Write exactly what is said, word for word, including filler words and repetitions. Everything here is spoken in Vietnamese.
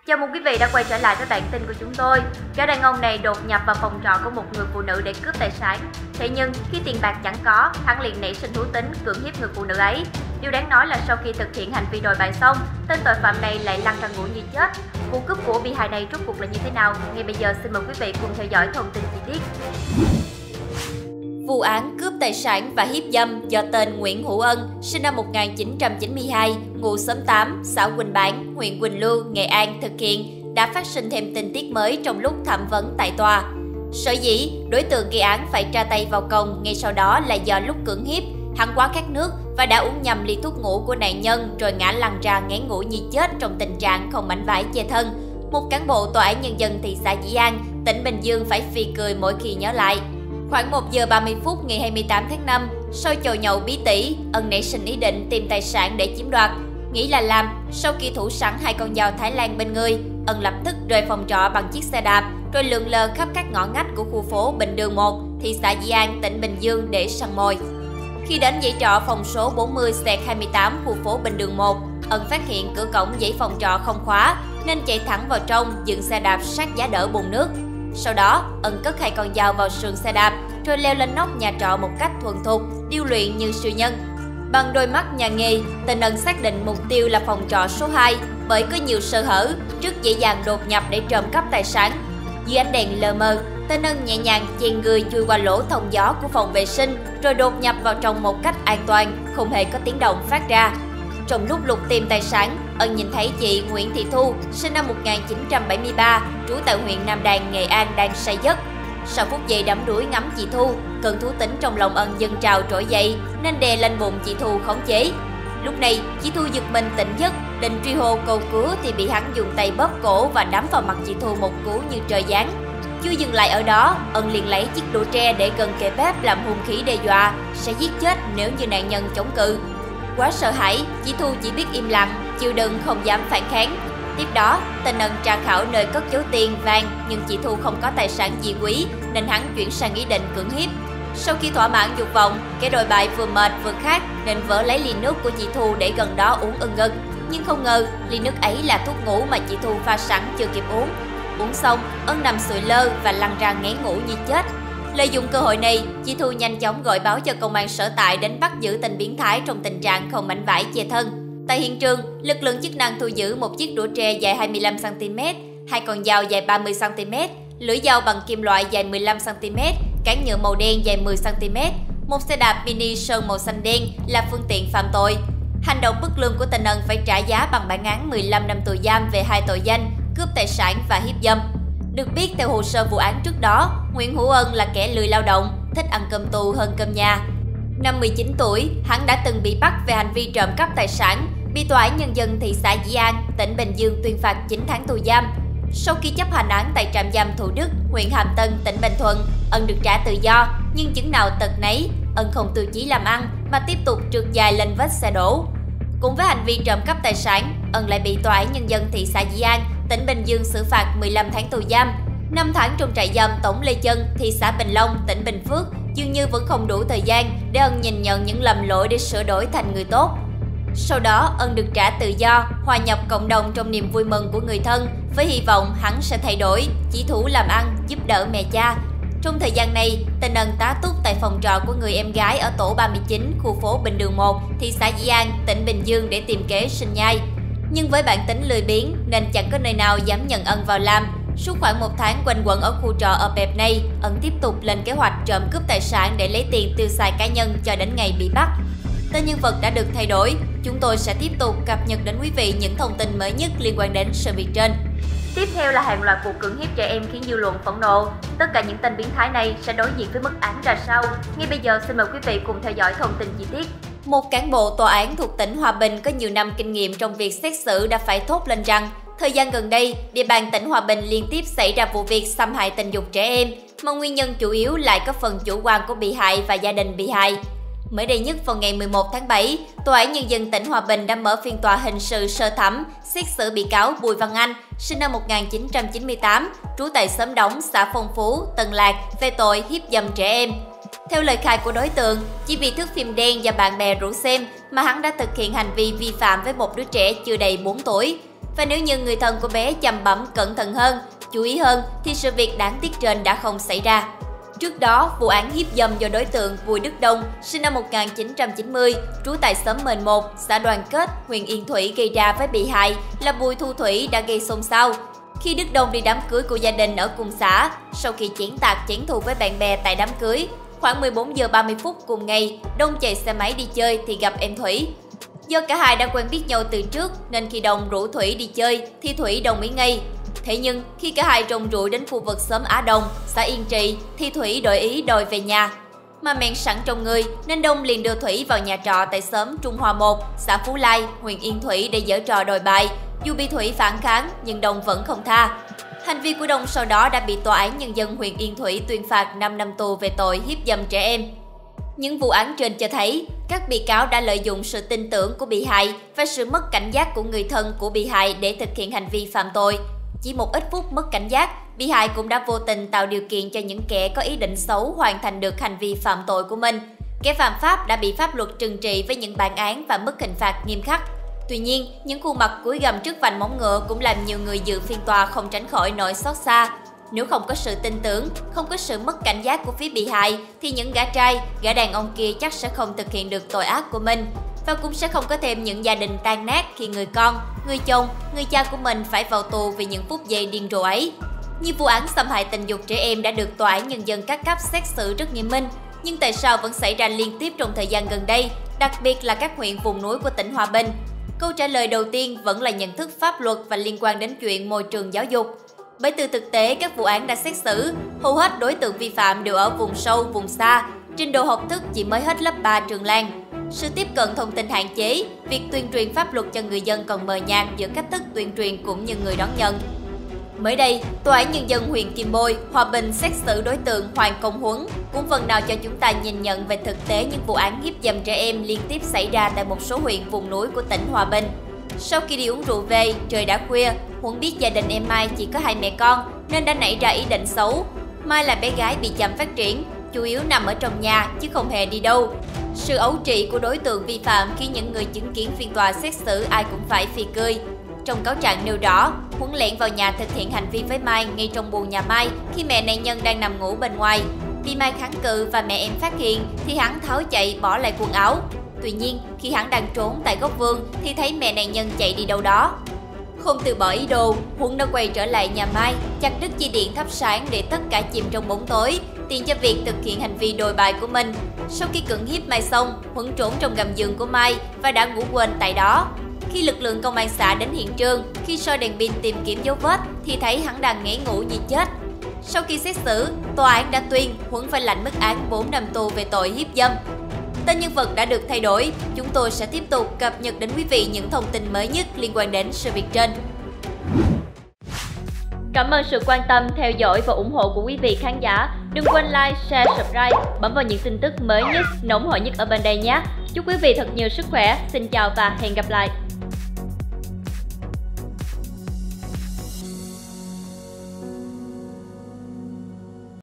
Chào mừng quý vị đã quay trở lại với bản tin của chúng tôi. Gã đàn ông này đột nhập vào phòng trọ của một người phụ nữ để cướp tài sản. Thế nhưng khi tiền bạc chẳng có, hắn liền nảy sinh thú tính cưỡng hiếp người phụ nữ ấy. Điều đáng nói là sau khi thực hiện hành vi đồi bại xong, tên tội phạm này lại lăn ra ngủ như chết. Vụ cướp của bị hại này rốt cuộc là như thế nào? Ngay bây giờ xin mời quý vị cùng theo dõi thông tin chi tiết. Vụ án cướp tài sản và hiếp dâm do tên Nguyễn Hữu Ân, sinh năm một nghìn chín trăm chín mươi hai, ngụ xóm tám, xã Quỳnh Bản, huyện Quỳnh Lưu, Nghệ An thực hiện, đã phát sinh thêm tình tiết mới trong lúc thẩm vấn tại tòa. Sở dĩ, đối tượng gây án phải tra tay vào còng ngay sau đó là do lúc cưỡng hiếp, hắn quá khát nước và đã uống nhầm ly thuốc ngủ của nạn nhân rồi ngã lăn ra ngán ngủ như chết trong tình trạng không mảnh vải che thân. Một cán bộ tòa án nhân dân thị xã Dĩ An, tỉnh Bình Dương phải phì cười mỗi khi nhớ lại. Khoảng một giờ ba mươi phút ngày hai mươi tám tháng năm, sau chầu nhậu bí tỉ, Ân nảy sinh ý định tìm tài sản để chiếm đoạt. Nghĩ là làm, sau khi thủ sẵn hai con dao Thái Lan bên người, Ân lập tức rời phòng trọ bằng chiếc xe đạp, rồi lượn lờ khắp các ngõ ngách của khu phố Bình Đường một, thị xã Dĩ An, tỉnh Bình Dương để săn mồi. Khi đến dãy trọ phòng số bốn mươi hai mươi tám khu phố Bình Đường một, Ân phát hiện cửa cổng dãy phòng trọ không khóa, nên chạy thẳng vào trong, dựng xe đạp sát giá đỡ bồn nước. Sau đó, Ân cất hai con dao vào sườn xe đạp, rồi leo lên nóc nhà trọ một cách thuần thục, điêu luyện như siêu nhân. Bằng đôi mắt nhà nghề, tên Ân xác định mục tiêu là phòng trọ số hai bởi có nhiều sơ hở, rất dễ dàng đột nhập để trộm cắp tài sản. Dưới ánh đèn lờ mờ, tên Ân nhẹ nhàng chèn người chui qua lỗ thông gió của phòng vệ sinh, rồi đột nhập vào trong một cách an toàn, không hề có tiếng động phát ra. Trong lúc lục tìm tài sản, Ân nhìn thấy chị Nguyễn Thị Thu, sinh năm một nghìn chín trăm bảy mươi ba, trú tại huyện Nam Đàn, Nghệ An đang say giấc. Sau phút giây đắm đuối ngắm chị Thu, cơn thú tính trong lòng Ân dâng trào trỗi dậy nên đè lên bụng chị Thu khống chế. Lúc này, chị Thu giật mình tỉnh giấc, định truy hô cầu cứu thì bị hắn dùng tay bóp cổ và đấm vào mặt chị Thu một cú như trời giáng. Chưa dừng lại ở đó, Ân liền lấy chiếc đũa tre để gần kề bếp làm hung khí đe dọa sẽ giết chết nếu như nạn nhân chống cự. Quá sợ hãi, chị Thu chỉ biết im lặng, chịu đựng không dám phản kháng. Tiếp đó, tên Ân tra khảo nơi cất giấu tiền, vàng, nhưng chị Thu không có tài sản gì quý nên hắn chuyển sang ý định cưỡng hiếp. Sau khi thỏa mãn dục vọng, kẻ đồi bại vừa mệt vừa khát nên vỡ lấy ly nước của chị Thu để gần đó uống ưng ưng. Nhưng không ngờ, ly nước ấy là thuốc ngủ mà chị Thu pha sẵn chưa kịp uống. Uống xong, Ân nằm sụi lơ và lăn ra ngán ngủ như chết. Lợi dụng cơ hội này, chị Thu nhanh chóng gọi báo cho công an sở tại đến bắt giữ tên biến thái trong tình trạng không mảnh vải che thân. Tại hiện trường, lực lượng chức năng thu giữ một chiếc đũa tre dài hai mươi lăm xăng ti mét, hai con dao dài ba mươi xăng ti mét, lưỡi dao bằng kim loại dài mười lăm xăng ti mét, cán nhựa màu đen dài mười xăng ti mét, một xe đạp mini sơn màu xanh đen là phương tiện phạm tội. Hành động bất lương của tên Ân phải trả giá bằng bản án mười lăm năm tù giam về hai tội danh cướp tài sản và hiếp dâm. Được biết theo hồ sơ vụ án trước đó, Nguyễn Hữu Ân là kẻ lười lao động, thích ăn cơm tù hơn cơm nhà. Năm mười chín tuổi, hắn đã từng bị bắt về hành vi trộm cắp tài sản, bị tòa án nhân dân thị xã Dĩ An, tỉnh Bình Dương tuyên phạt chín tháng tù giam. Sau khi chấp hành án tại trạm giam Thủ Đức, huyện Hàm Tân, tỉnh Bình Thuận, Ân được trả tự do, nhưng chứng nào tật nấy, Ân không tự chí làm ăn mà tiếp tục trượt dài lên vết xe đổ. Cùng với hành vi trộm cắp tài sản, Ân lại bị tòa án nhân dân thị xã Dĩ An, tỉnh Bình Dương xử phạt mười lăm tháng tù giam. năm tháng trong trại giam Tổng Lê Chân, thị xã Bình Long, tỉnh Bình Phước dường như vẫn không đủ thời gian để Ân nhìn nhận những lầm lỗi để sửa đổi thành người tốt. Sau đó, Ân được trả tự do, hòa nhập cộng đồng trong niềm vui mừng của người thân, với hy vọng hắn sẽ thay đổi, chỉ thủ làm ăn, giúp đỡ mẹ cha. Trong thời gian này, tên Ân tá túc tại phòng trọ của người em gái ở tổ ba mươi chín, khu phố Bình Đường một, thị xã Dĩ An, tỉnh Bình Dương để tìm kế sinh nhai. Nhưng với bản tính lười biếng nên chẳng có nơi nào dám nhận Ân vào làm. Suốt khoảng một tháng quanh quẩn ở khu trọ ở bẹp này, Ân tiếp tục lên kế hoạch trộm cướp tài sản để lấy tiền tiêu xài cá nhân cho đến ngày bị bắt. Tên nhân vật đã được thay đổi, chúng tôi sẽ tiếp tục cập nhật đến quý vị những thông tin mới nhất liên quan đến sự việc trên. Tiếp theo là hàng loạt vụ cưỡng hiếp trẻ em khiến dư luận phẫn nộ. Tất cả những tên biến thái này sẽ đối diện với mức án ra sao? Ngay bây giờ xin mời quý vị cùng theo dõi thông tin chi tiết. Một cán bộ tòa án thuộc tỉnh Hòa Bình có nhiều năm kinh nghiệm trong việc xét xử đã phải thốt lên rằng thời gian gần đây, địa bàn tỉnh Hòa Bình liên tiếp xảy ra vụ việc xâm hại tình dục trẻ em, mà nguyên nhân chủ yếu lại có phần chủ quan của bị hại và gia đình bị hại. Mới đây nhất vào ngày mười một tháng bảy, Tòa án Nhân dân tỉnh Hòa Bình đã mở phiên tòa hình sự sơ thẩm xét xử bị cáo Bùi Văn Anh, sinh năm một nghìn chín trăm chín mươi tám, trú tại xóm Đống, xã Phong Phú, Tân Lạc về tội hiếp dâm trẻ em. Theo lời khai của đối tượng, chỉ vì thước phim đen và bạn bè rủ xem mà hắn đã thực hiện hành vi vi phạm với một đứa trẻ chưa đầy bốn tuổi. Và nếu như người thân của bé chăm bẵm cẩn thận hơn, chú ý hơn thì sự việc đáng tiếc trên đã không xảy ra. Trước đó, vụ án hiếp dâm do đối tượng Bùi Đức Đông, sinh năm một nghìn chín trăm chín mươi, trú tại xóm Mền một, xã Đoàn Kết, huyện Yên Thủy gây ra với bị hại là Bùi Thu Thủy đã gây xôn xao. Khi Đức Đông đi đám cưới của gia đình ở cùng xã, sau khi chén tạc chén thù với bạn bè tại đám cưới, khoảng mười bốn giờ ba mươi phút cùng ngày, Đông chạy xe máy đi chơi thì gặp em Thủy. Do cả hai đã quen biết nhau từ trước nên khi Đông rủ Thủy đi chơi thì Thủy đồng ý ngay. Thế nhưng khi cả hai rong ruổi đến khu vực xóm Á Đông, xã Yên Trị thì Thủy đổi ý đòi về nhà. Mà men sẵn trong người nên Đông liền đưa Thủy vào nhà trọ tại xóm Trung Hòa một, xã Phú Lai, huyện Yên Thủy để giở trò đòi bài. Dù bị Thủy phản kháng nhưng Đông vẫn không tha. Hành vi của Đông sau đó đã bị Tòa án Nhân dân huyện Yên Thủy tuyên phạt năm năm tù về tội hiếp dâm trẻ em. Những vụ án trên cho thấy, các bị cáo đã lợi dụng sự tin tưởng của bị hại và sự mất cảnh giác của người thân của bị hại để thực hiện hành vi phạm tội. Chỉ một ít phút mất cảnh giác, bị hại cũng đã vô tình tạo điều kiện cho những kẻ có ý định xấu hoàn thành được hành vi phạm tội của mình. Kẻ phạm pháp đã bị pháp luật trừng trị với những bản án và mức hình phạt nghiêm khắc. Tuy nhiên, những khuôn mặt cúi gằm trước vành móng ngựa cũng làm nhiều người dự phiên tòa không tránh khỏi nỗi xót xa. Nếu không có sự tin tưởng, không có sự mất cảnh giác của phía bị hại, thì những gã trai, gã đàn ông kia chắc sẽ không thực hiện được tội ác của mình. Và cũng sẽ không có thêm những gia đình tan nát khi người con, người chồng, người cha của mình phải vào tù vì những phút giây điên rồ ấy. Như vụ án xâm hại tình dục trẻ em đã được Tòa án Nhân dân các cấp xét xử rất nghiêm minh, nhưng tại sao vẫn xảy ra liên tiếp trong thời gian gần đây, đặc biệt là các huyện vùng núi của tỉnh Hòa Bình? Câu trả lời đầu tiên vẫn là nhận thức pháp luật và liên quan đến chuyện môi trường giáo dục. Bởi từ thực tế các vụ án đã xét xử, hầu hết đối tượng vi phạm đều ở vùng sâu, vùng xa, trình độ học thức chỉ mới hết lớp ba trường làng. Sự tiếp cận thông tin hạn chế, việc tuyên truyền pháp luật cho người dân còn mờ nhạt giữa cách thức tuyên truyền cũng như người đón nhận. Mới đây, Tòa án Nhân dân huyện Kim Bôi, Hòa Bình xét xử đối tượng Hoàng Công Huấn, cũng phần nào cho chúng ta nhìn nhận về thực tế những vụ án hiếp dâm trẻ em liên tiếp xảy ra tại một số huyện vùng núi của tỉnh Hòa Bình. Sau khi đi uống rượu về, trời đã khuya, Huấn biết gia đình em Mai chỉ có hai mẹ con nên đã nảy ra ý định xấu. Mai là bé gái bị chậm phát triển, chủ yếu nằm ở trong nhà chứ không hề đi đâu. Sự ấu trĩ của đối tượng vi phạm khiến những người chứng kiến phiên tòa xét xử ai cũng phải phì cười. Trong cáo trạng nêu rõ, Huấn lẻn vào nhà thực hiện hành vi với Mai ngay trong buồng nhà Mai khi mẹ nạn nhân đang nằm ngủ bên ngoài. Vì Mai kháng cự và mẹ em phát hiện thì hắn tháo chạy bỏ lại quần áo. Tuy nhiên, khi hắn đang trốn tại góc vườn thì thấy mẹ nạn nhân chạy đi đâu đó. Không từ bỏ ý đồ, Huấn đã quay trở lại nhà Mai, chặt đứt dây điện thắp sáng để tất cả chìm trong bóng tối, tiện cho việc thực hiện hành vi đồi bại của mình. Sau khi cưỡng hiếp Mai xong, Huấn trốn trong gầm giường của Mai và đã ngủ quên tại đó. Khi lực lượng công an xã đến hiện trường, khi soi đèn pin tìm kiếm dấu vết thì thấy hắn đang nghỉ ngủ như chết. Sau khi xét xử, tòa án đã tuyên Huấn phải lãnh mức án bốn năm tù về tội hiếp dâm. Tên nhân vật đã được thay đổi, chúng tôi sẽ tiếp tục cập nhật đến quý vị những thông tin mới nhất liên quan đến sự việc trên. Cảm ơn sự quan tâm, theo dõi và ủng hộ của quý vị khán giả. Đừng quên like, share, subscribe, bấm vào những tin tức mới nhất, nóng hổi nhất ở bên đây nhé. Chúc quý vị thật nhiều sức khỏe. Xin chào và hẹn gặp lại.